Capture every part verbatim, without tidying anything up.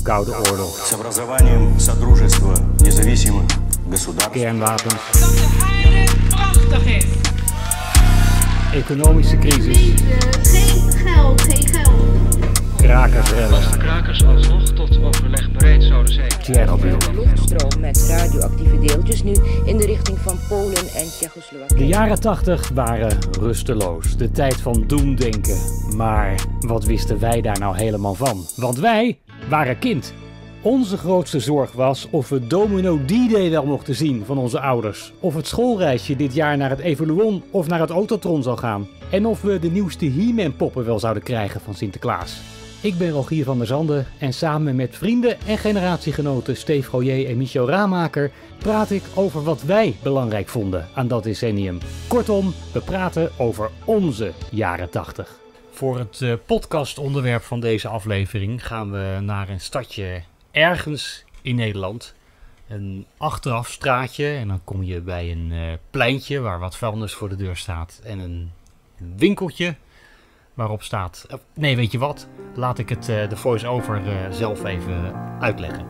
Koude Oorlog. С образованием Содружества независимых государств. Kernwapens. Dat de heilig prachtig is. Economische crisis. Geen geld, geen geld. Krakersrellen. Als de krakers alsnog tot overleg bereid zouden zijn. Tsjernobyl. De luchtstroom met radioactieve deeltjes nu in de richting van Polen en Tsjechoslowakije. De jaren tachtig waren rusteloos. De tijd van doemdenken. Maar wat wisten wij daar nou helemaal van? Want wij waren kind. Onze grootste zorg was of we Domino D-Day wel mochten zien van onze ouders. Of het schoolreisje dit jaar naar het Evoluon of naar het Autotron zou gaan. En of we de nieuwste He-Man poppen wel zouden krijgen van Sinterklaas. Ik ben Rogier van der Zanden en samen met vrienden en generatiegenoten Steve Goyer en Michel Raamaker praat ik over wat wij belangrijk vonden aan dat decennium. Kortom, we praten over onze jaren tachtig. Voor het uh, podcastonderwerp van deze aflevering gaan we naar een stadje ergens in Nederland. Een achterafstraatje en dan kom je bij een uh, pleintje waar wat vuilnis voor de deur staat. En een winkeltje waarop staat... Uh, nee, weet je wat? Laat ik het uh, de voice-over uh, zelf even uitleggen.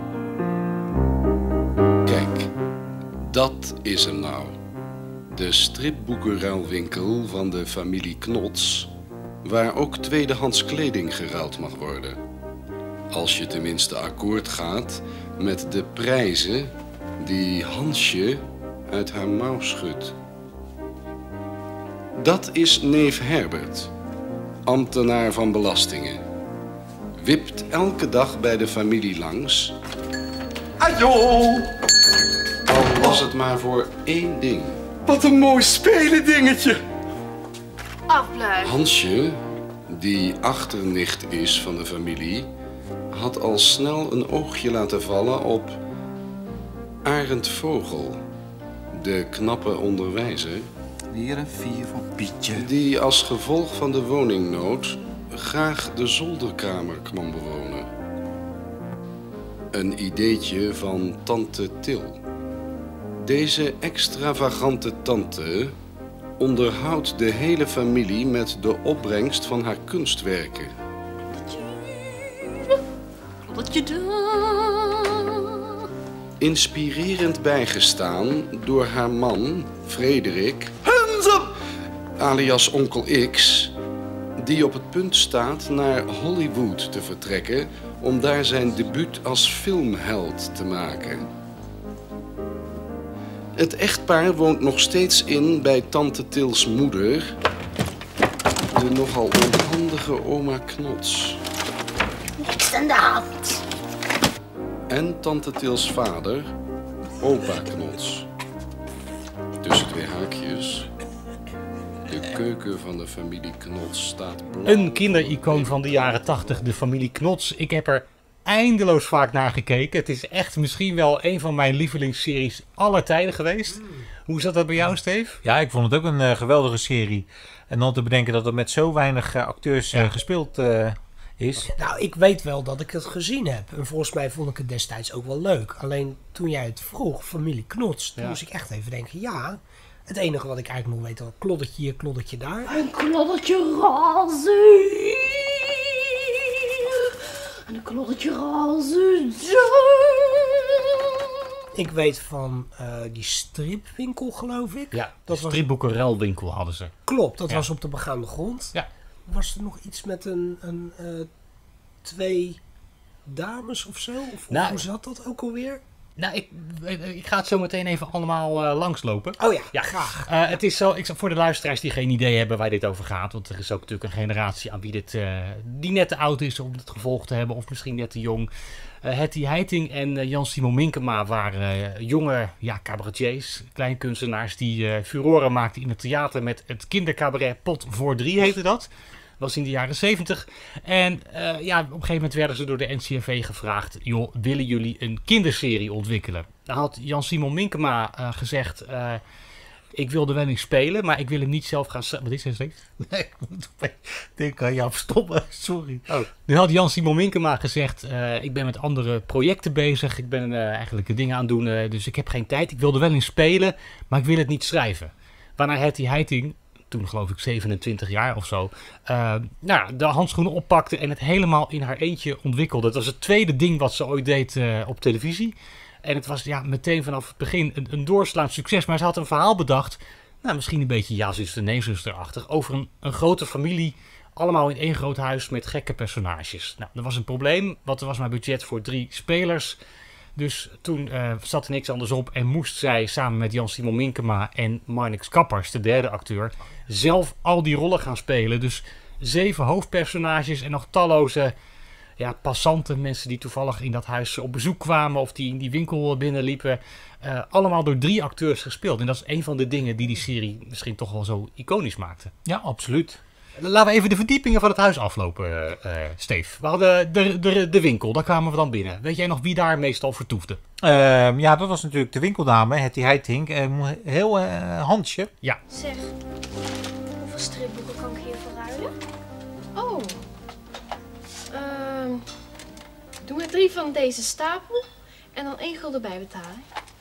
Kijk, dat is hem nou. De stripboekenruilwinkel van de familie Knots, waar ook tweedehands kleding geruild mag worden. Als je tenminste akkoord gaat met de prijzen die Hansje uit haar mouw schudt. Dat is neef Herbert, ambtenaar van belastingen. Wipt elke dag bij de familie langs. Ajo! Al was het maar voor één ding. Wat een mooi spelen dingetje. Afblijven. Hansje, die achternicht is van de familie, had al snel een oogje laten vallen op Arend Vogel, de knappe onderwijzer, Weer een vier van Pietje. die als gevolg van de woningnood graag de zolderkamer kwam bewonen. Een ideetje van tante Til. Deze extravagante tante onderhoudt de hele familie met de opbrengst van haar kunstwerken. Wat je doet. Inspirerend bijgestaan door haar man, Frederik, Hands up! alias Onkel X, die op het punt staat naar Hollywood te vertrekken om daar zijn debuut als filmheld te maken. Het echtpaar woont nog steeds in bij tante Tils moeder, de nogal onhandige oma Knots. Niks aan de hand. En tante Tils vader, opa Knots. Tussen twee haakjes. De keuken van de familie Knots staat blauw. Een kindericoon van de jaren tachtig, de familie Knots. Ik heb er eindeloos vaak naar gekeken. Het is echt misschien wel een van mijn lievelingsseries aller tijden geweest. Hoe zat dat bij jou, Steve? Ja, ik vond het ook een uh, geweldige serie. En dan te bedenken dat het met zo weinig uh, acteurs uh, Ja. gespeeld uh, is. Nou, ik weet wel dat ik het gezien heb. En volgens mij vond ik het destijds ook wel leuk. Alleen toen jij het vroeg, familie Knots, toen Ja. moest ik echt even denken, ja... Het enige wat ik eigenlijk nog weet, wel kloddertje hier, kloddertje daar. Een kloddertje roze hier. En een kloddertje roze daar. Ik weet van uh, die stripwinkel, geloof ik. Ja, Dat dat was- stripboekenruilwinkel hadden ze. Klopt, dat Ja. was op de begaande grond. Ja. Was er nog iets met een, een uh, twee dames of zo? Of, of Nou, hoe zat dat ook alweer? Nou, ik, ik ga het zo meteen even allemaal uh, langslopen. Oh ja, Ja. graag. Uh, het is zo, ik, voor de luisteraars die geen idee hebben waar dit over gaat, want er is ook natuurlijk een generatie aan wie dit, uh, die net te oud is om het gevolgd te hebben, of misschien net te jong. Uh, Hetty Heiting en uh, Jan-Simon Minkema waren uh, jonge ja, cabaretiers, kleinkunstenaars die uh, furoren maakten in het theater met het kindercabaret Pot voor Drie heette dat. Was in de jaren zeventig. En uh, ja, op een gegeven moment werden ze door de N C R V gevraagd, joh, willen jullie een kinderserie ontwikkelen? Dan had Jan-Simon Minkema uh, gezegd, uh, ik wilde wel eens spelen, maar ik wil hem niet zelf gaan... Wat is het, Steve? Nee, ik moet denk aan jou stoppen, sorry. Oh. Nu had Jan-Simon Minkema gezegd, uh, ik ben met andere projecten bezig, ik ben uh, eigenlijk dingen aan het doen, uh, dus ik heb geen tijd. Ik wilde wel eens spelen, maar ik wil het niet schrijven. Waarna Hetty Heiting toen geloof ik zevenentwintig jaar of zo, uh, nou, de handschoenen oppakte en het helemaal in haar eentje ontwikkelde. Dat was het tweede ding wat ze ooit deed uh, op televisie. En het was ja, meteen vanaf het begin een, een doorslaand succes. Maar ze had een verhaal bedacht, nou, misschien een beetje ja-zuster, nee-zuster-achtig, over een, een grote familie, allemaal in één groot huis met gekke personages. Nou, er was een probleem, want er was maar budget voor drie spelers. Dus toen uh, zat er niks anders op en moest zij samen met Jan-Simon Minkema en Marnix Kappers, de derde acteur, zelf al die rollen gaan spelen. Dus zeven hoofdpersonages en nog talloze ja, passanten, mensen die toevallig in dat huis op bezoek kwamen of die in die winkel binnenliepen. Uh, allemaal door drie acteurs gespeeld. En dat is een van de dingen die die serie misschien toch wel zo iconisch maakte. Ja, absoluut. Laten we even de verdiepingen van het huis aflopen, uh, uh, Steve. We hadden de, de, de winkel, daar kwamen we dan binnen. Weet jij nog wie daar meestal vertoefde? Uh, ja, dat was natuurlijk de winkeldame, Hetty Heiting. Uh, heel uh, Hansje. Ja. Zeg, hoeveel stripboeken kan ik hier verruilen? Oh. Uh, doe maar drie van deze stapel en dan één gulden bijbetalen.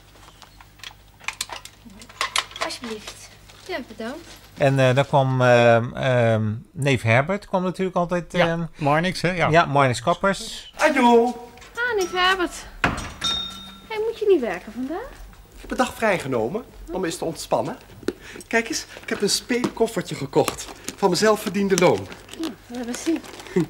Alsjeblieft. Ja, bedankt. En uh, dan kwam uh, uh, neef Herbert, kwam natuurlijk altijd. Uh, ja, Marnix, hè? Ja, ja Marnix Kappers. Ajo! Ah, neef Herbert. Hey, moet je niet werken vandaag? Ik heb een dag vrijgenomen om eens te ontspannen. Kijk eens, ik heb een speelkoffertje gekocht van mijn zelfverdiende loon. Ja, laat maar zien.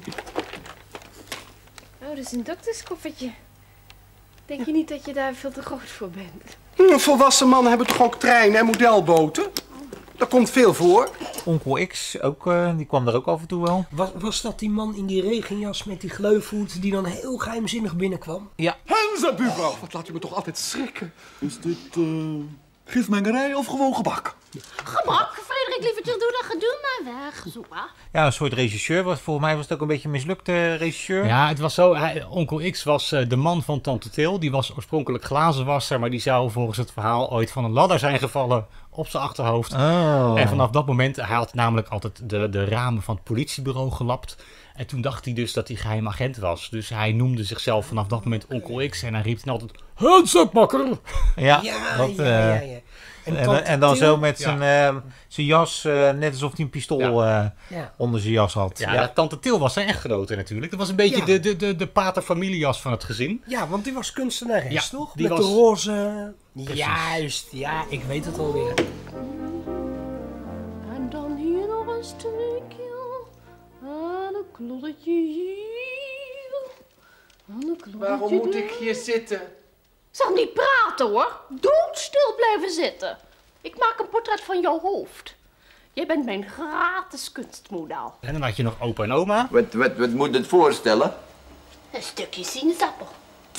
Oh, dat is een dokterskoffertje. Denk je niet dat je daar veel te groot voor bent? Hm, volwassen mannen hebben toch ook treinen en modelboten? Daar komt veel voor. Onkel X, ook, uh, die kwam er ook af en toe wel. Was, was dat die man in die regenjas met die gleufhoed die dan heel geheimzinnig binnenkwam? Ja. Henza, buurvrouw! Wat laat u me toch altijd schrikken? Is dit uh, gifmengerij of gewoon gebak? Gebak? Frederik, lievertje, doe dat gedoe maar weg. Zoepa. Ja, een soort regisseur. Was, volgens mij was het ook een beetje een mislukte regisseur. Ja, het was zo. Hij, Onkel X was uh, de man van Tante Til. Die was oorspronkelijk glazenwasser, maar die zou volgens het verhaal ooit van een ladder zijn gevallen op zijn achterhoofd. Oh. En vanaf dat moment, hij had namelijk altijd de, de ramen van het politiebureau gelapt. En toen dacht hij dus dat hij geheim agent was. Dus hij noemde zichzelf vanaf dat moment Onkel X. En hij riep dan altijd, hands up, makker! Ja, ja, dat, ja, uh, ja, ja. En, en, en dan Til, zo met ja. zijn, uh, zijn jas, uh, net alsof hij een pistool uh, ja. onder zijn jas had. Ja, Ja, ja. Tante Til was zijn echtgenote natuurlijk. Dat was een beetje Ja. de, de, de, de paterfamilias van het gezin. Ja, want die was kunstenares, Ja, toch? die Met was- de roze... Precies. Juist, ja, ik weet het alweer. En dan hier nog een stukje. En een kloddetje hier. En een kloddetje Waarom moet daar. ik hier zitten? Zeg niet praten hoor. Doodstil blijven zitten. Ik maak een portret van jouw hoofd. Jij bent mijn gratis kunstmodel. En dan had je nog opa en oma. Wat, wat, wat moet het voorstellen? Een stukje sinaasappel.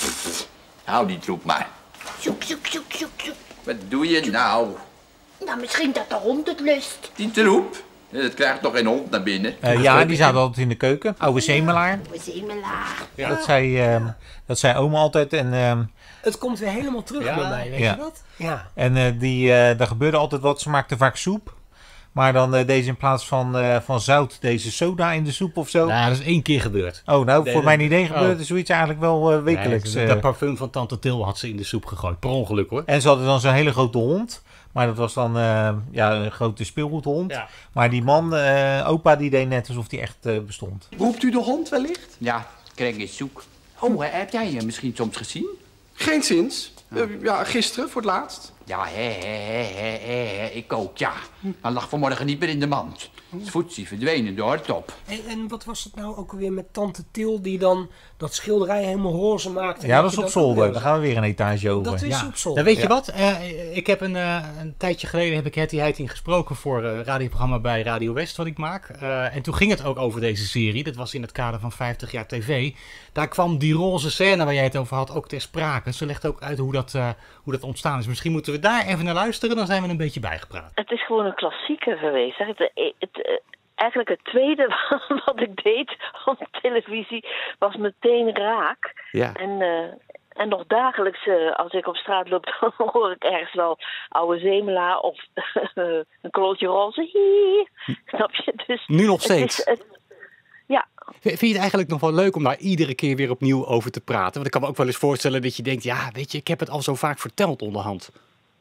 Hou die troep maar. Zoek, zoek, zoek, zoek, zoek. Wat doe je nou? Nou, misschien dat de hond het lust. Die troep? Dat krijgt toch geen hond naar binnen? uh, ja die zaten altijd in de keuken. Oude zemelaar. We zemelaar. Ja. Dat, zei, uh, dat zei oma altijd. En, uh, Het komt weer helemaal terug Ja. bij mij, weet Ja. je dat? Ja. en uh, die, uh, daar gebeurde altijd wat. Ze maakte vaak soep. Maar dan uh, deze in plaats van, uh, van zout, deze soda in de soep of zo. Nou, dat is één keer gebeurd. Oh, nou, Nee, voor dat- mijn idee gebeurde oh. zoiets eigenlijk wel uh, wekelijks. Nee, uh. dat parfum van Tante Til had ze in de soep gegooid. Per ongeluk hoor. En ze hadden dan zo'n hele grote hond. Maar dat was dan uh, ja, een grote speelgoedhond. Ja. Maar die man, uh, opa, die deed net alsof die echt uh, bestond. Roept u de hond wellicht? Ja, Kreng is zoek. Oh, hè, heb jij hem misschien soms gezien? Geen zins. Uh, ja, gisteren voor het laatst. Ja, hè, hè, hè, hè, hè, hè, ik ook, ja. Hij lag vanmorgen niet meer in de mand. Het voetsie verdwenen door het top. En, en wat was het nou ook alweer met Tante Til die dan dat schilderij helemaal roze maakte? Ja, dat Weet is je op zolder. ook Daar weer? gaan we weer een etage over. Dat is Ja. op zolder. Dan weet je Ja. wat? Uh, ik heb een, uh, een tijdje geleden heb ik Hetty Heiting gesproken voor uh, een radioprogramma bij Radio West wat ik maak. Uh, en toen ging het ook over deze serie. Dat was in het kader van vijftig jaar tv. Daar kwam die roze scène waar jij het over had ook ter sprake. Ze legt ook uit hoe dat, uh, hoe dat ontstaan is. Misschien moeten we daar even naar luisteren. Dan zijn we een beetje bijgepraat. Het is gewoon een klassieker geweest. Hè. Het, het, het, eigenlijk het tweede wat ik deed op televisie was meteen raak. Ja. En, uh, en nog dagelijks, uh, als ik op straat loop, dan hoor ik ergens wel oude zemelaar of uh, een klootje roze. Hie. Snap je? Dus Nu nog het steeds. is, het, ja. Vind je het eigenlijk nog wel leuk om daar iedere keer weer opnieuw over te praten? Want ik kan me ook wel eens voorstellen dat je denkt, ja, weet je, ik heb het al zo vaak verteld onderhand.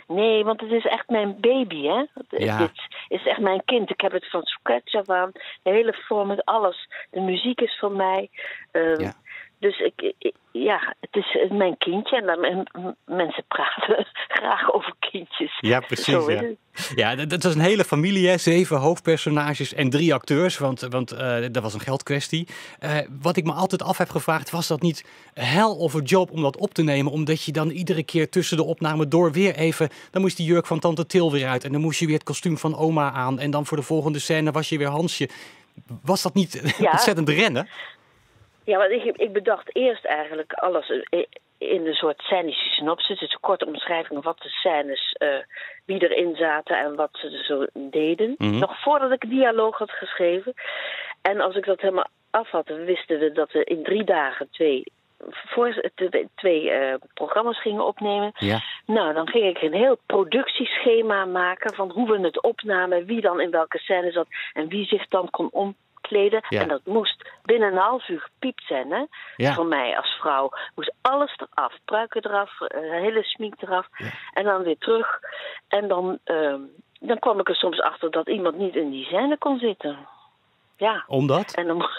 Nee, want het is echt mijn baby, hè. Ja. Dit is echt mijn kind. Ik heb het van scratch af aan. De hele vorm met alles. De muziek is van mij. Uh, ja. Dus ik, ik, ja, het is mijn kindje. En dan, en mensen praten graag over kindjes. Ja, precies. Zo is ja. het. Ja, dat, dat is een hele familie, hè? Zeven hoofdpersonages en drie acteurs, want, want uh, dat was een geldkwestie. Uh, wat ik me altijd af heb gevraagd, was dat niet hell of a job om dat op te nemen, omdat je dan iedere keer tussen de opname door weer even, dan moest die jurk van tante Til weer uit en dan moest je weer het kostuum van oma aan en dan voor de volgende scène was je weer Hansje. Was dat niet ja. ontzettend rennen? Ja, want ik, ik bedacht eerst eigenlijk alles in een soort scenische synopsis. Dus een korte omschrijving wat de scènes, uh, wie erin zaten en wat ze zo deden. Mm-hmm. Nog voordat ik dialoog had geschreven. En als ik dat helemaal af had, wisten we dat we in drie dagen twee, voor, twee uh, programma's gingen opnemen. Ja. Nou, dan ging ik een heel productieschema maken van hoe we het opnamen, wie dan in welke scène zat en wie zich dan kon om. Kleden. Ja. En dat moest binnen een half uur gepiept zijn, hè? Ja. Voor mij als vrouw. Moest alles eraf. Pruiken eraf, uh, hele schmink eraf. Ja. En dan weer terug. En dan, uh, dan kwam ik er soms achter dat iemand niet in die scène kon zitten. Ja. Omdat? En dan,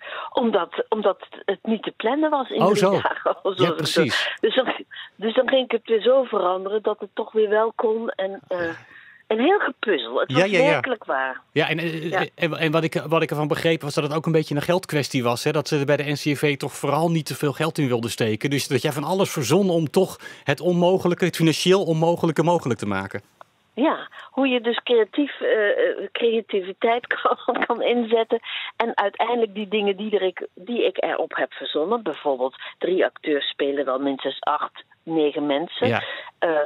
omdat, omdat het niet te plannen was in oh, drie zo. dagen. Ja, precies. Dus dan, dus dan ging ik het weer zo veranderen dat het toch weer wel kon. En... Uh, Een heel gepuzzel. Het was ja, ja, ja. werkelijk waar. Ja, en, ja. en, en wat, ik, wat ik ervan begreep was dat het ook een beetje een geldkwestie was. Hè? Dat ze bij de N C R V toch vooral niet te veel geld in wilden steken. Dus dat jij van alles verzon om toch het onmogelijke, het financieel onmogelijke mogelijk te maken. Ja, hoe je dus creatief, uh, creativiteit kan, kan inzetten. En uiteindelijk die dingen die, er ik, die ik erop heb verzonnen. Bijvoorbeeld drie acteurs spelen wel minstens acht, negen mensen. Ja. Uh,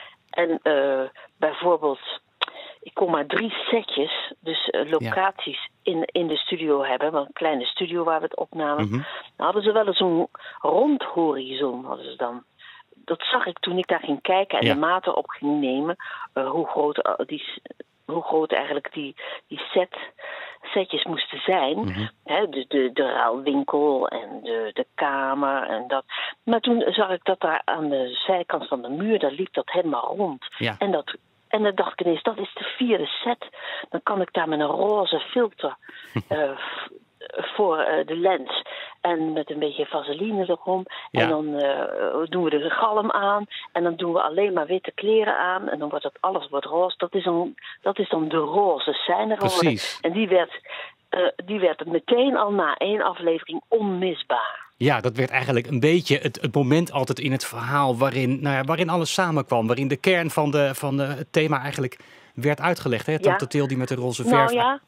en uh, bijvoorbeeld, ik kon maar drie setjes, dus uh, locaties ja. in, in de studio hebben. Want een kleine studio waar we het opnamen. Mm-hmm. Dan hadden ze wel eens zo'n rondhorizon, hadden ze dan. Dat zag ik toen ik daar ging kijken en ja. de maten op ging nemen. Uh, hoe groot, uh, die, hoe groot eigenlijk die, die set, setjes moesten zijn. Mm-hmm. Hè, de, de, de ruilwinkel en de, de kamer en dat. Maar toen zag ik dat daar aan de zijkant van de muur, daar liep dat helemaal rond. Ja. En, dat, en dan dacht ik ineens, dat is de vierde set. Dan kan ik daar met een roze filter uh, voor uh, de lens. En met een beetje vaseline erom. Ja. En dan uh, doen we de galm aan. En dan doen we alleen maar witte kleren aan. En dan wordt dat alles wordt roze. Dat is dan, dat is dan de roze scène geworden. En die werd, uh, die werd meteen al na één aflevering onmisbaar. Ja, dat werd eigenlijk een beetje het, het moment altijd in het verhaal waarin, nou ja, waarin alles samenkwam. Waarin de kern van, de, van de, het thema eigenlijk werd uitgelegd. Hè? Tante ja. Til die met de roze verf. Nou ja.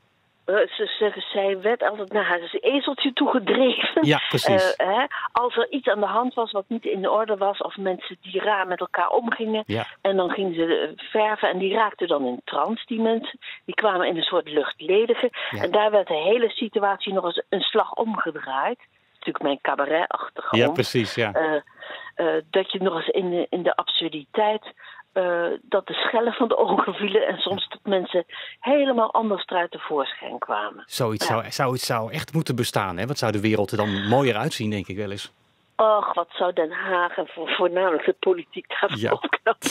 Ze, ze, zij werd altijd naar haar ezeltje toegedreven. Ja, precies. Uh, hè, als er iets aan de hand was wat niet in orde was, of mensen die raar met elkaar omgingen, ja. en dan gingen ze verven en die raakten dan in trance, die mensen. Die kwamen in een soort luchtledige. Ja. En daar werd de hele situatie nog eens een slag omgedraaid. Natuurlijk mijn cabaret-achtergrond. Ja, precies, ja. Uh, uh, dat je nog eens in de, in de absurditeit... Uh, dat de schellen van de ogen vielen en soms dat mensen helemaal anders eruit tevoorschijn kwamen. Zoiets, ja. zou, zoiets zou echt moeten bestaan, hè? Wat zou de wereld er dan mooier uitzien, denk ik wel eens. Och, wat zou Den Haag en voor, voornamelijk de politiek daarvoor ja. opknappen.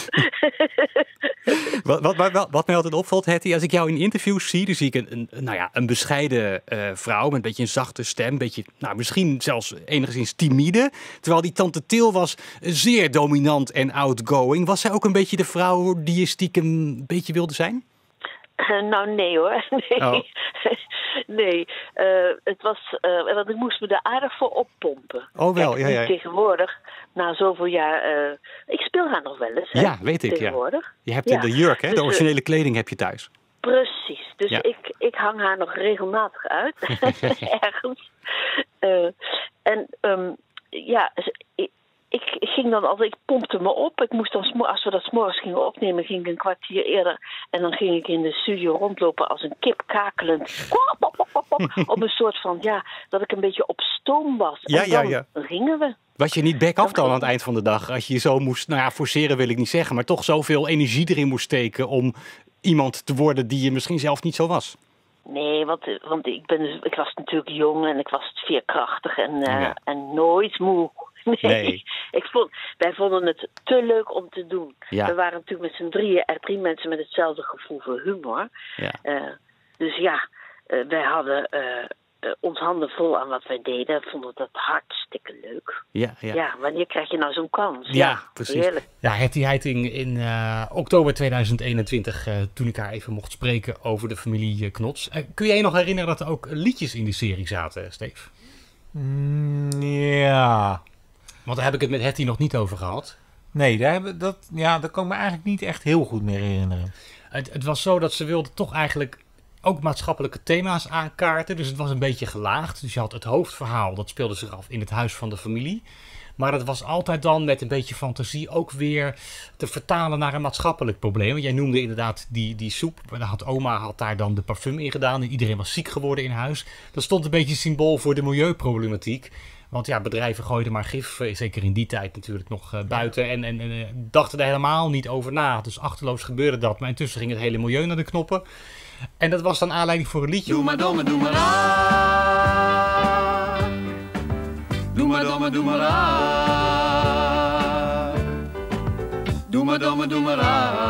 wat, wat, wat, wat mij altijd opvalt, Hetty, als ik jou in interviews zie, dan zie ik een, een, nou ja, een bescheiden uh, vrouw met een beetje een zachte stem, een beetje, nou, misschien zelfs enigszins timide. Terwijl die tante Til was zeer dominant en outgoing. Was zij ook een beetje de vrouw die je stiekem een beetje wilde zijn? Uh, nou, nee hoor. Nee. Oh. Nee, uh, het was, uh, want ik moest me daar aardig voor oppompen. Oh wel, Kijk, ja, ja. Tegenwoordig, na zoveel jaar, uh, ik speel haar nog wel eens. Hè, ja, weet ik, tegenwoordig. Ja. Je hebt ja. de jurk, hè? De dus, originele kleding heb je thuis. Precies, dus ja. ik, ik hang haar nog regelmatig uit, ergens. Uh, en um, ja, ik, ik ging dan altijd, ik pompte me op. Ik moest dan, als we dat 's morgens gingen opnemen, ging ik een kwartier eerder. En dan ging ik in de studio rondlopen als een kip kakelend. Op een soort van, ja, dat ik een beetje op stoom was. Ja, en dan ja, ja. gingen we. Was je niet back-af dan aan het eind van de dag? Als je je zo moest, nou ja, forceren wil ik niet zeggen, maar toch zoveel energie erin moest steken om iemand te worden die je misschien zelf niet zo was. Nee, want, want ik, ben, ik was natuurlijk jong en ik was veerkrachtig en, uh, ja. en nooit moe. Nee, Nee. Ik vond, wij vonden het te leuk om te doen. Ja. We waren natuurlijk met z'n drieën er drie mensen met hetzelfde gevoel voor humor. Ja. Uh, dus ja, uh, wij hadden uh, uh, ons handen vol aan wat wij deden. Vonden dat hartstikke leuk. Ja, ja. Ja, wanneer krijg je nou zo'n kans? Ja, Ja, precies. heerlijk. Ja, Hetty Heiting in uh, oktober tweeduizend eenentwintig, uh, toen ik haar even mocht spreken over de familie uh, Knots. Uh, kun jij je nog herinneren dat er ook liedjes in die serie zaten, Steve? Mm, ja. Want daar heb ik het met Hetty nog niet over gehad. Nee, daar, hebben, dat, ja, dat kan ik me eigenlijk niet echt heel goed meer herinneren. Het, het was zo dat ze wilde toch eigenlijk ook maatschappelijke thema's aankaarten. Dus het was een beetje gelaagd. Dus je had het hoofdverhaal, dat speelde zich af in het huis van de familie. Maar dat was altijd dan met een beetje fantasie ook weer te vertalen naar een maatschappelijk probleem. Want jij noemde inderdaad die, die soep. Daar had oma had daar dan de parfum in gedaan. En iedereen was ziek geworden in huis. Dat stond een beetje symbool voor de milieuproblematiek. Want ja, bedrijven gooiden maar gif, zeker in die tijd natuurlijk nog uh, buiten. En, en, en uh, dachten er helemaal niet over na. Dus achterloos gebeurde dat. Maar intussen ging het hele milieu naar de knoppen. En dat was dan aanleiding voor een liedje. Doe maar domme, doe maar aan. Doe maar domme, doe maar aan. Doe maar domme, doe maar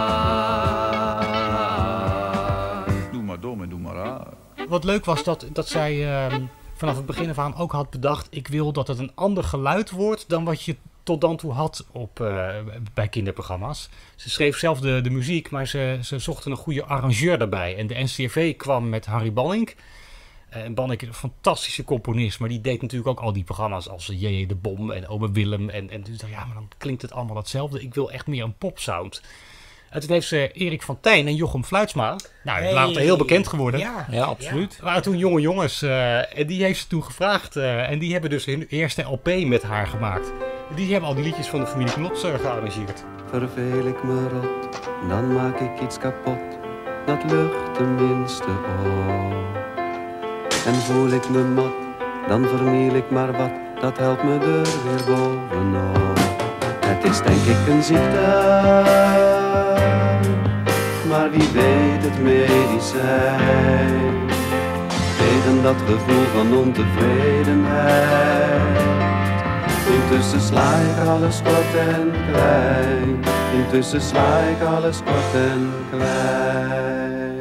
aan. Doe maar domme, doe maar aan. Wat leuk was dat, dat zij uh, vanaf het begin af aan ook had bedacht... ik wil dat het een ander geluid wordt dan wat je tot dan toe had op, uh, bij kinderprogramma's. Ze schreef zelf de, de muziek, maar ze, ze zochten een goede arrangeur daarbij. En de N C R V kwam met Harry Bannink. En Bannink is een fantastische componist, maar die deed natuurlijk ook al die programma's als J J de Bom en Ome Willem. En, en dus dacht ja, maar dan klinkt het allemaal hetzelfde. Ik wil echt meer een popsound. En toen heeft ze Erik van Tijn en Jochem Fluitsma, nou, hey. later heel bekend geworden. Ja, ja absoluut. Ja. Waren toen jonge jongens uh, en die heeft ze toen gevraagd. Uh, en die hebben dus hun eerste L P met haar gemaakt. Die hebben al die liedjes van de familie Knots uh, gearrangeerd. Verveel ik me rot, dan maak ik iets kapot. Dat lucht tenminste op. En voel ik me mat, dan verniel ik maar wat. Dat helpt me er weer bovenop. Het is denk ik een ziekte, maar wie weet het medicijn tegen dat gevoel van ontevredenheid. Intussen sla ik alles kort en klein. Intussen sla ik alles kort en klein.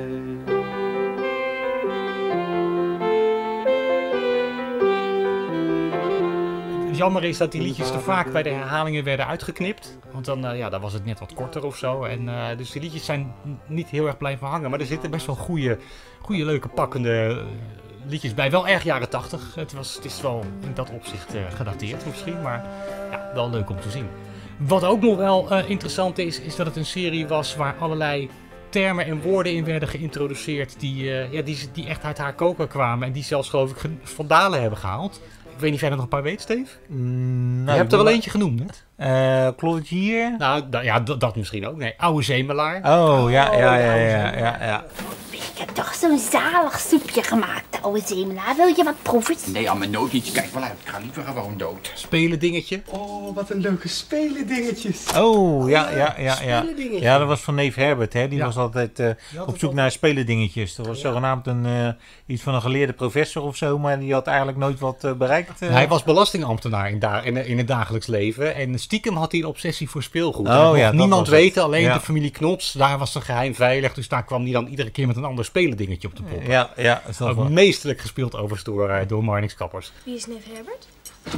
Jammer is dat die liedjes te vaak bij de herhalingen werden uitgeknipt. Want dan, uh, ja, dan was het net wat korter of zo. En, uh, dus die liedjes zijn niet heel erg blijven hangen. Maar er zitten best wel goede, goede leuke, pakkende uh, liedjes bij. Wel erg jaren tachtig. Het, was, het is wel in dat opzicht uh, gedateerd misschien. Maar ja, wel leuk om te zien. Wat ook nog wel uh, interessant is, is dat het een serie was waar allerlei termen en woorden in werden geïntroduceerd. Die, uh, ja, die, die echt uit haar koker kwamen. En die zelfs geloof ik van Dalen hebben gehaald. Ik weet niet of jij er nog een paar weet, Steve? Mm, nou, je hebt er wel eentje genoemd, hè? Uh, Kloddetje hier? Nou, da, ja, d- dat misschien ook. Nee, oude zemelaar. Oh, ja, ja, ja, ja, ja, ja. Ik heb toch zo'n zalig soepje gemaakt, oude zemelaar. Wil je wat proeven? Nee, aan mijn nood niet. Kijk wel uit. Ik ga liever gewoon dood. Spelen dingetje. Oh, wat een leuke spelen dingetjes. Oh, ja, ja, ja, ja. Spelendingetje. Ja, dat was van neef Herbert, hè. Die Ja. was altijd uh, op zoek naar spelendingetjes. Dat was Ja. zogenaamd een, uh, iets van een geleerde professor of zo, maar die had eigenlijk nooit wat uh, bereikt. Uh. Hij was belastingambtenaar in, da- in, in het dagelijks leven. En stiekem had hij een obsessie voor speelgoed. Oh, En dat mocht ja, dat niemand was het. weten, alleen Ja. de familie Knots. Daar was ze geheim veilig. Dus daar kwam hij dan iedere keer met een ander spelendingetje op de pop. Ja, ja. Dat was Ook wel- meesterlijk gespeeld overigens door, uh, door Marnix Kappers. Wie is neef Herbert?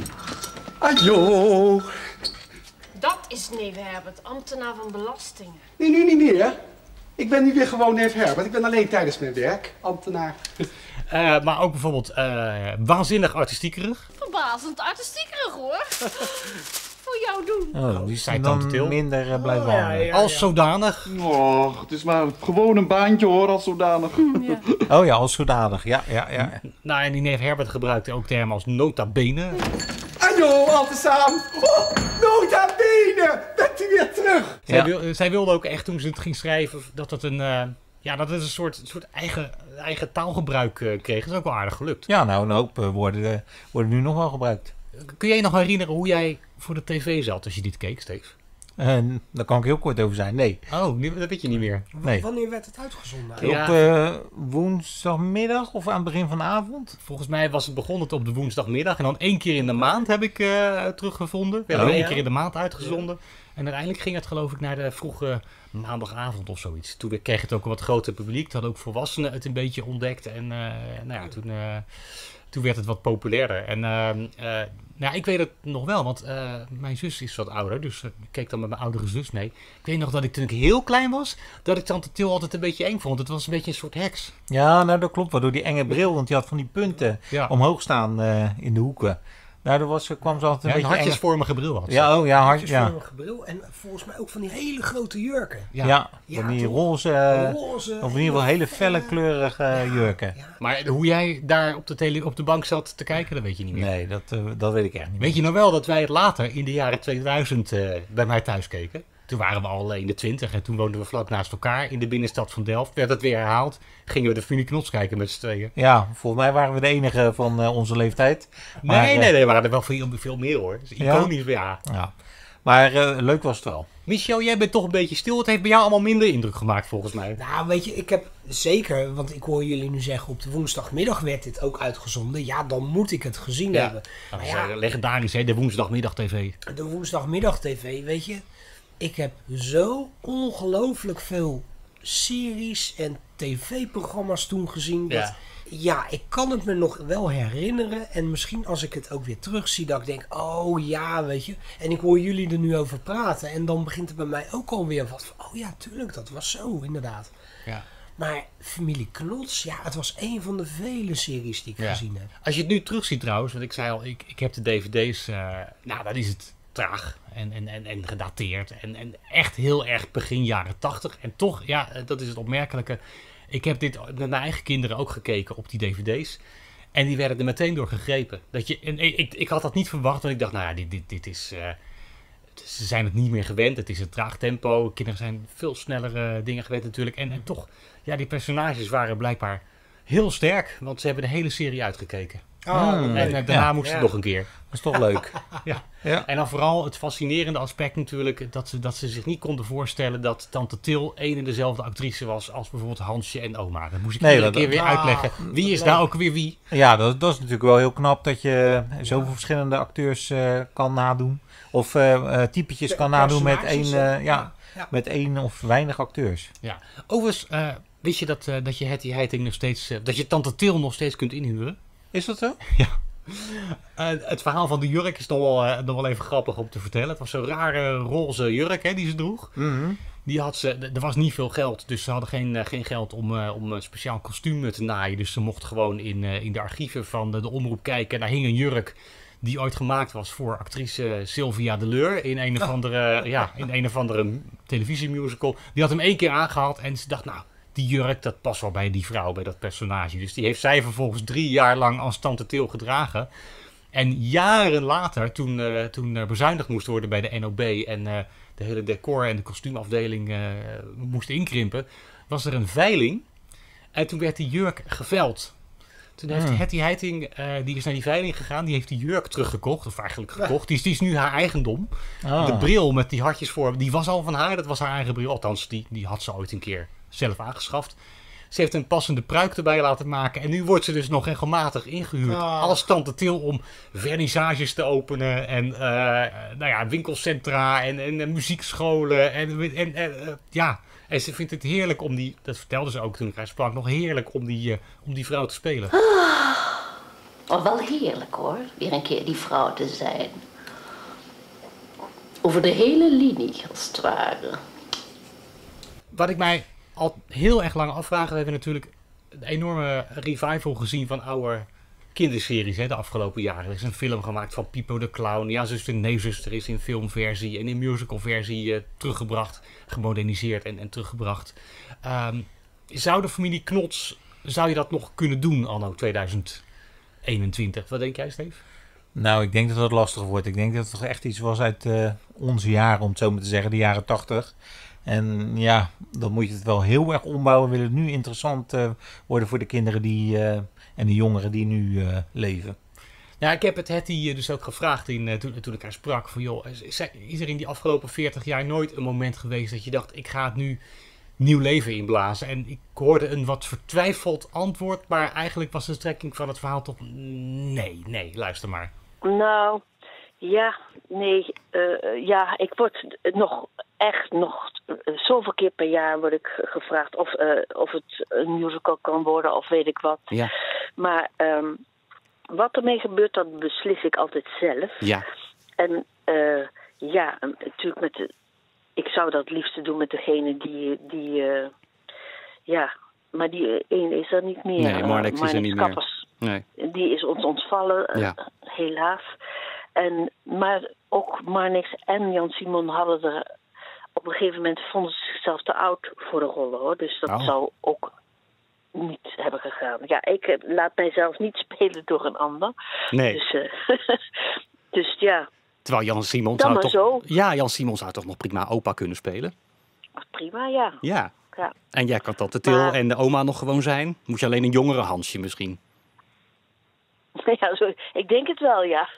Ajo. Dat is neef Herbert, ambtenaar van belastingen. Nee, nu niet meer. Ik ben nu weer gewoon neef Herbert. Ik ben alleen tijdens mijn werk ambtenaar. Uh, maar ook bijvoorbeeld uh, waanzinnig artistiekerig. Verbazend artistiekerig hoor. Voor jou doen. Oh, die Zei zijn Tante dan Til. minder uh, blijven Oh, ja, hangen. ja. Als zodanig. Och, het is maar gewoon een baantje hoor, als zodanig. Ja. Oh ja, als zodanig. Ja, ja, ja. Nou, en die neef Herbert gebruikte ook termen als nota bene. Ajo, al te samen. Oh, nota bene. Bent u weer terug? Zij, Ja. wil, zij wilde ook echt, toen ze het ging schrijven, dat het een, uh, ja, dat het een soort, soort eigen, eigen taalgebruik uh, kreeg. Dat is ook wel aardig gelukt. Ja, nou, een hoop uh, worden, uh, worden nu nog wel gebruikt. Kun jij je nog herinneren hoe jij voor de tv zat als je dit keek, Steve? Uh, daar kan ik heel kort over zijn. Nee. Oh, dat weet je niet meer. Nee. Wanneer werd het uitgezonden? Ja. Op uh, woensdagmiddag of aan het begin van de avond? Volgens mij was het begonnen op de woensdagmiddag. En dan één keer in de maand heb ik uh, teruggevonden. We hebben oh, één ja. keer in de maand uitgezonden. Ja. En uiteindelijk ging het geloof ik naar de vroege maandagavond of zoiets. Toen kreeg het ook een wat groter publiek. Toen hadden ook volwassenen het een beetje ontdekt. En uh, nou ja, toen, uh, toen werd het wat populairder. En uh, uh, nou, ik weet het nog wel, want uh, mijn zus is wat ouder. Dus uh, ik keek dan met mijn oudere zus mee. Ik weet nog dat ik toen ik heel klein was, dat ik Tante Til altijd een beetje eng vond. Het was een beetje een soort heks. Ja, nou dat klopt wel. Door die enge bril, want die had van die punten ja. omhoog staan uh, in de hoeken. Daardoor was, kwam ze altijd een ja, beetje een hartjesvormige bril had ze. Ja, oh ja, hart, hartjesvormige ja. bril en volgens mij ook van die hele grote jurken. Ja, ja, ja van die toch? roze, roze, of in ieder geval hele felle kleurige ja, jurken. Ja. Maar hoe jij daar op de, tele, op de bank zat te kijken, dat weet je niet meer. Nee, dat, uh, dat weet ik echt niet Weet meer. Je nou wel dat wij het later in de jaren tweeduizend uh, bij mij thuis keken? Toen waren we al in de twintig en toen woonden we vlak naast elkaar in de binnenstad van Delft. Werd het weer herhaald. Gingen we de familie Knots kijken met z'n tweeën. Ja, volgens mij waren we de enige van uh, onze leeftijd. Maar, nee, nee, nee, er waren er wel veel, veel meer hoor. Dus iconisch, ja. ja. ja. Maar uh, leuk was het wel. Michel, jij bent toch een beetje stil. Het heeft bij jou allemaal minder indruk gemaakt volgens mij. Nou, weet je, ik heb zeker, want ik hoor jullie nu zeggen, op de woensdagmiddag werd dit ook uitgezonden. Ja, dan moet ik het gezien ja. hebben. Dat is ja, legendarisch, hè, de woensdagmiddag tv. De woensdagmiddag tv, weet je. Ik heb zo ongelooflijk veel series en tv-programma's toen gezien. Dat, ja. ja, ik kan het me nog wel herinneren. En misschien als ik het ook weer terugzie, dat ik denk, oh ja, weet je. En ik hoor jullie er nu over praten. En dan begint er bij mij ook alweer wat van, oh ja, tuurlijk, dat was zo, inderdaad. Ja. Maar Familie Knots, ja, het was een van de vele series die ik ja. gezien heb. Als je het nu terugziet trouwens, want ik zei al, ik, ik heb de D V D's, uh, nou, dat is het. Traag en, en, en, en gedateerd en, en echt heel erg begin jaren tachtig. En toch, ja, dat is het opmerkelijke. Ik heb dit met mijn eigen kinderen ook gekeken op die D V D's. En die werden er meteen door gegrepen. Dat je, en ik, ik had dat niet verwacht, want ik dacht, nou ja, dit, dit, dit is... Uh, ze zijn het niet meer gewend. Het is een traag tempo. Kinderen zijn veel snellere dingen gewend natuurlijk. En, en toch, ja, die personages waren blijkbaar heel sterk. Want ze hebben de hele serie uitgekeken. Oh, en nee. daarna ja, moesten ze ja. nog een keer. Dat is toch leuk. ja. Ja. En dan vooral het fascinerende aspect natuurlijk, dat ze, dat ze zich niet konden voorstellen dat Tante Til een en dezelfde actrice was als bijvoorbeeld Hansje en oma. Dat moest ik nee, iedere keer weer ah, uitleggen. Wie is daar ook weer wie? Ja, dat, dat is natuurlijk wel heel knap dat je zoveel ja. verschillende acteurs uh, kan nadoen. Of uh, uh, typetjes kan nadoen met één, uh, ja, ja. met één of weinig acteurs. Ja. Overigens, uh, wist je dat, uh, dat je Hetty Heiting nog steeds, uh, dat je Tante Til nog steeds kunt inhuren? Is dat zo? Ja. Uh, het verhaal van de jurk is nog wel, uh, nog wel even grappig om te vertellen. Het was zo'n rare roze jurk hè, die ze droeg. Mm-hmm. Die had ze, er was niet veel geld, dus ze hadden geen, uh, geen geld om, uh, om een speciaal kostuum te naaien. Dus ze mocht gewoon in, uh, in de archieven van de, de omroep kijken. En daar hing een jurk die ooit gemaakt was voor actrice Sylvia Deleur in een of andere, oh. ja, in een of andere televisiemusical. Die had hem één keer aangehad en ze dacht, nou, die jurk, dat past wel bij die vrouw, bij dat personage. Dus die heeft zij vervolgens drie jaar lang als Tante Til gedragen. En jaren later, toen, uh, toen er bezuinigd moest worden bij de N O B en uh, de hele decor- en de kostuumafdeling uh, moest inkrimpen, was er een veiling. En toen werd die jurk geveild. Toen heeft mm. Hetty Heiting, uh, die is naar die veiling gegaan, die heeft die jurk teruggekocht, of eigenlijk gekocht. Die is, die is nu haar eigendom. Ah. De bril met die hartjes voor, die was al van haar, dat was haar eigen bril. Althans, die, die had ze ooit een keer zelf aangeschaft. Ze heeft een passende pruik erbij laten maken. En nu wordt ze dus nog regelmatig ingehuurd. Ah. Als Tante Til om vernissages te openen. En uh, nou ja, winkelcentra en, en, en muziekscholen. En, en, en uh, ja, en ze vindt het heerlijk om die... Dat vertelde ze ook toen ik haar sprak. Nog heerlijk om die, uh, om die vrouw te spelen. Oh, wel heerlijk hoor. Weer een keer die vrouw te zijn. Over de hele linie, als het ware. Wat ik mij al heel erg lang afvragen. We hebben natuurlijk een enorme revival gezien van oude kinderseries hè, de afgelopen jaren. Er is een film gemaakt van Pipo de Clown. Ja, zuster en neefzuster is in filmversie en in musicalversie uh, teruggebracht, gemoderniseerd en, en teruggebracht. Um, zou de familie Knots, zou je dat nog kunnen doen anno tweeduizend eenentwintig? Wat denk jij, Steve? Nou, ik denk dat het lastig wordt. Ik denk dat het toch echt iets was uit uh, onze jaren, om het zo maar te zeggen, de jaren tachtig. En ja, dan moet je het wel heel erg ombouwen. Wil het nu interessant uh, worden voor de kinderen die, uh, en de jongeren die nu uh, leven. Ja, ik heb het Hetty dus ook gevraagd in, uh, toen, toen ik haar sprak. Van, joh, is, is er in die afgelopen veertig jaar nooit een moment geweest dat je dacht, ik ga het nu nieuw leven inblazen? En ik hoorde een wat vertwijfeld antwoord, maar eigenlijk was de strekking van het verhaal toch, nee, nee, luister maar. Nou, ja, nee, uh, ja, ik word nog echt nog uh, zoveel keer per jaar word ik gevraagd of, uh, of het een musical kan worden of weet ik wat. Ja. Maar um, wat ermee gebeurt, dat beslis ik altijd zelf. Ja. En uh, ja, natuurlijk met de, ik zou dat het liefste doen met degene die, die uh, ja, maar die een is er niet meer. Nee, Marnix is er niet Kappers, meer. Nee. Die is ons ontvallen, uh, ja. helaas. En, maar ook Marnix en Jan Simon hadden er op een gegeven moment vonden ze zichzelf te oud voor de rollen, hoor. Dus dat oh. zou ook niet hebben gegaan. Ja, ik laat mijzelf niet spelen door een ander. Nee. Dus, uh, dus ja. Terwijl Jan Simon Dan zou maar toch... zo. Ja, Jan Simon zou toch nog prima opa kunnen spelen? Prima, ja. Ja. ja. En jij kan tante Til maar... en de oma nog gewoon zijn? Moet je alleen een jongere Hansje misschien? Ja, zo, ik denk het wel, ja.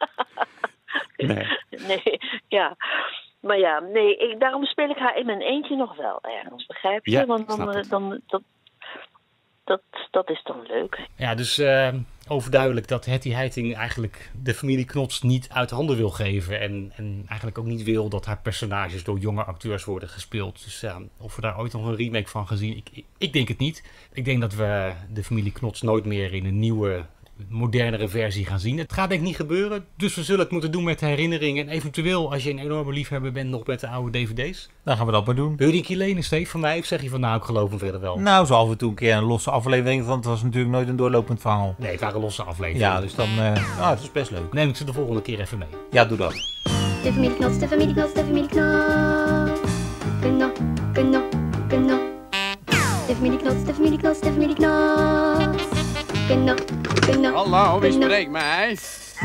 Nee. Nee, ja. Maar ja, nee, ik, daarom speel ik haar in mijn eentje nog wel ergens, begrijp je? Ja, Want dan, dan, dan, dat, dat, dat is dan leuk. Ja, dus uh, overduidelijk dat Hetty Heiting eigenlijk de familie Knots niet uit handen wil geven. En, en eigenlijk ook niet wil dat haar personages door jonge acteurs worden gespeeld. Dus uh, of we daar ooit nog een remake van gaan zien, ik, ik, ik denk het niet. Ik denk dat we de familie Knots nooit meer in een nieuwe, modernere versie gaan zien. Het gaat denk ik niet gebeuren, dus we zullen het moeten doen met herinneringen. En eventueel, als je een enorme liefhebber bent, nog met de oude D V D's. Dan gaan we dat maar doen. Wil je die een keer lenen, Steve, van mij? Of zeg je van, nou, ik geloof hem verder wel? Nou, zo af en toe een keer een losse aflevering, want het was natuurlijk nooit een doorlopend verhaal. Nee, het waren losse afleveringen. Ja, dus dan, uh, ah, dat is best leuk. Neem ik ze de volgende keer even mee. Ja, doe dat. De familie Knots, de familie Knots, de familie Knots. Knop, knop, knop. De familie Knots, de familie Knots, de familie Knots. Knop, knop. Hallo, wie spreekt mij?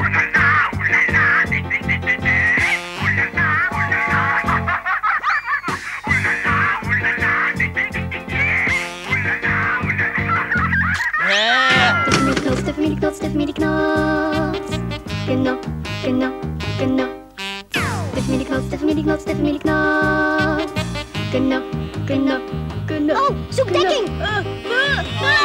De familie Knots, de familie Knots, de familie Knots. Knop, knop, knop. De familie Knots, de familie Knots, de familie Knots. Knop, knop, knop. Oh, zoek dekking! Uh, uh, uh.